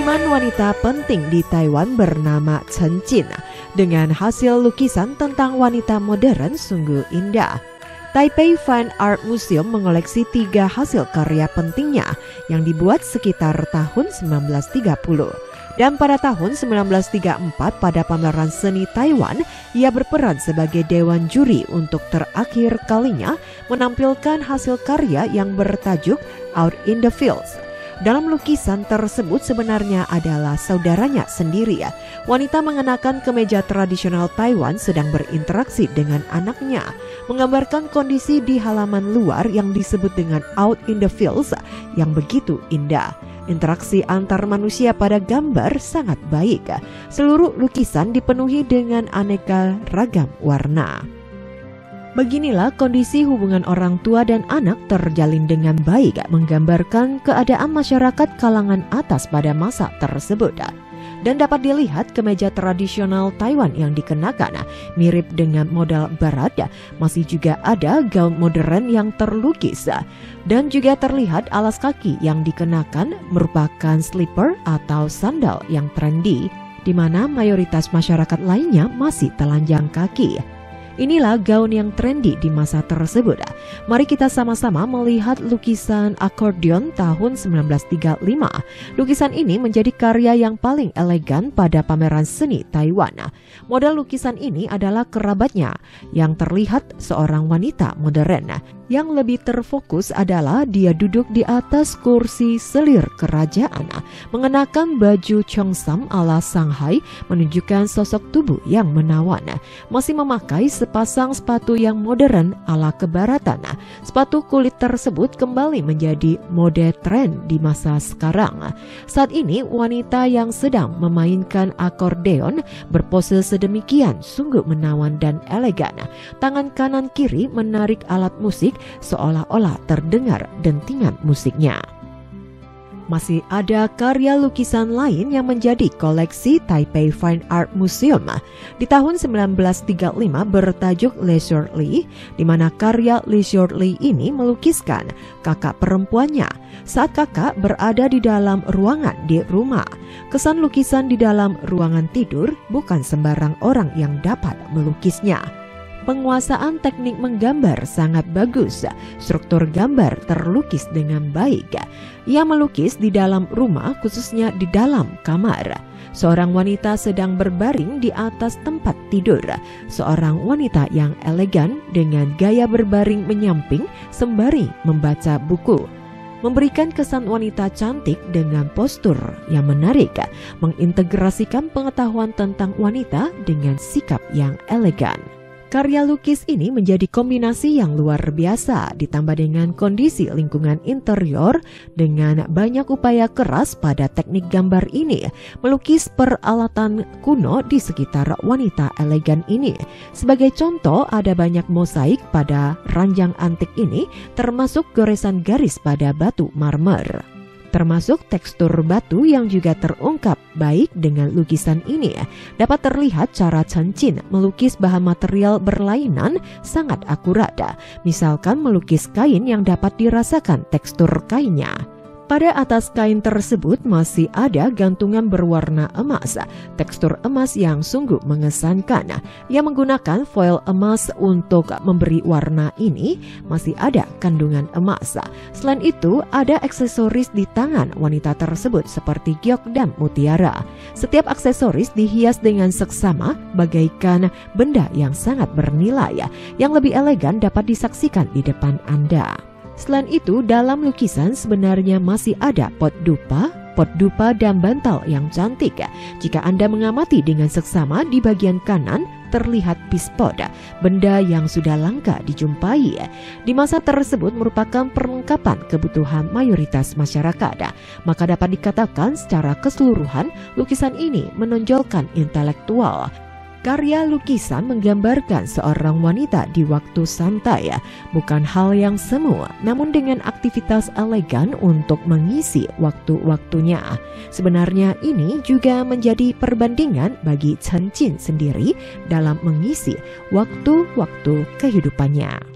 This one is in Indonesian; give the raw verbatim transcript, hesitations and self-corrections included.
Seniman wanita penting di Taiwan bernama Chen Jin dengan hasil lukisan tentang wanita modern sungguh indah. Taipei Fine Art Museum mengoleksi tiga hasil karya pentingnya yang dibuat sekitar tahun sembilan belas tiga puluh. Dan pada tahun sembilan belas tiga puluh empat pada pameran seni Taiwan, ia berperan sebagai dewan juri untuk terakhir kalinya menampilkan hasil karya yang bertajuk Out in the Fields. Dalam lukisan tersebut sebenarnya adalah saudaranya sendiri ya. Wanita mengenakan kemeja tradisional Taiwan sedang berinteraksi dengan anaknya, menggambarkan kondisi di halaman luar yang disebut dengan Out in the Fields yang begitu indah. Interaksi antar manusia pada gambar sangat baik. Seluruh lukisan dipenuhi dengan aneka ragam warna. Beginilah kondisi hubungan orang tua dan anak terjalin dengan baik, menggambarkan keadaan masyarakat kalangan atas pada masa tersebut. Dan dapat dilihat kemeja tradisional Taiwan yang dikenakan mirip dengan model barat, masih juga ada gaun modern yang terlukis. Dan juga terlihat alas kaki yang dikenakan merupakan slipper atau sandal yang trendy, di mana mayoritas masyarakat lainnya masih telanjang kaki. Inilah gaun yang trendy di masa tersebut. Mari kita sama-sama melihat lukisan akordeon tahun sembilan belas tiga puluh lima. Lukisan ini menjadi karya yang paling elegan pada pameran seni Taiwan. Model lukisan ini adalah kerabatnya yang terlihat seorang wanita modern. Yang lebih terfokus adalah dia duduk di atas kursi selir kerajaan, mengenakan baju cheongsam ala Shanghai, menunjukkan sosok tubuh yang menawan. Masih memakai sepasang sepatu yang modern ala kebaratan. Sepatu kulit tersebut kembali menjadi mode tren di masa sekarang. Saat ini wanita yang sedang memainkan akordeon berpose sedemikian sungguh menawan dan elegan. Tangan kanan kiri menarik alat musik seolah-olah terdengar dentingan musiknya. Masih ada karya lukisan lain yang menjadi koleksi Taipei Fine Art Museum di tahun sembilan belas tiga puluh lima bertajuk Leisurely, di mana karya Leisurely ini melukiskan kakak perempuannya saat kakak berada di dalam ruangan di rumah. Kesan lukisan di dalam ruangan tidur bukan sembarang orang yang dapat melukisnya. Penguasaan teknik menggambar sangat bagus. Struktur gambar terlukis dengan baik. Ia melukis di dalam rumah, khususnya di dalam kamar. Seorang wanita sedang berbaring di atas tempat tidur. Seorang wanita yang elegan dengan gaya berbaring menyamping sembari membaca buku, memberikan kesan wanita cantik dengan postur yang menarik, mengintegrasikan pengetahuan tentang wanita dengan sikap yang elegan. Karya lukis ini menjadi kombinasi yang luar biasa, ditambah dengan kondisi lingkungan interior dengan banyak upaya keras pada teknik gambar ini, melukis peralatan kuno di sekitar wanita elegan ini. Sebagai contoh, ada banyak mosaik pada ranjang antik ini, termasuk goresan garis pada batu marmer. Termasuk tekstur batu yang juga terungkap baik dengan lukisan ini. Dapat terlihat cara Chen Jin melukis bahan material berlainan sangat akurat. Misalkan melukis kain yang dapat dirasakan tekstur kainnya. Pada atas kain tersebut masih ada gantungan berwarna emas, tekstur emas yang sungguh mengesankan. Yang menggunakan foil emas untuk memberi warna ini masih ada kandungan emas. Selain itu ada aksesoris di tangan wanita tersebut seperti giok dan mutiara. Setiap aksesoris dihias dengan seksama bagaikan benda yang sangat bernilai. Yang lebih elegan dapat disaksikan di depan Anda. Selain itu, dalam lukisan sebenarnya masih ada pot dupa, pot dupa dan bantal yang cantik. Jika Anda mengamati dengan seksama, di bagian kanan terlihat pispot, benda yang sudah langka dijumpai. Di masa tersebut merupakan perlengkapan kebutuhan mayoritas masyarakat. Maka dapat dikatakan secara keseluruhan, lukisan ini menonjolkan intelektual. Karya lukisan menggambarkan seorang wanita di waktu santai, bukan hal yang semu, namun dengan aktivitas elegan untuk mengisi waktu-waktunya. Sebenarnya ini juga menjadi perbandingan bagi Chen Jin sendiri dalam mengisi waktu-waktu kehidupannya.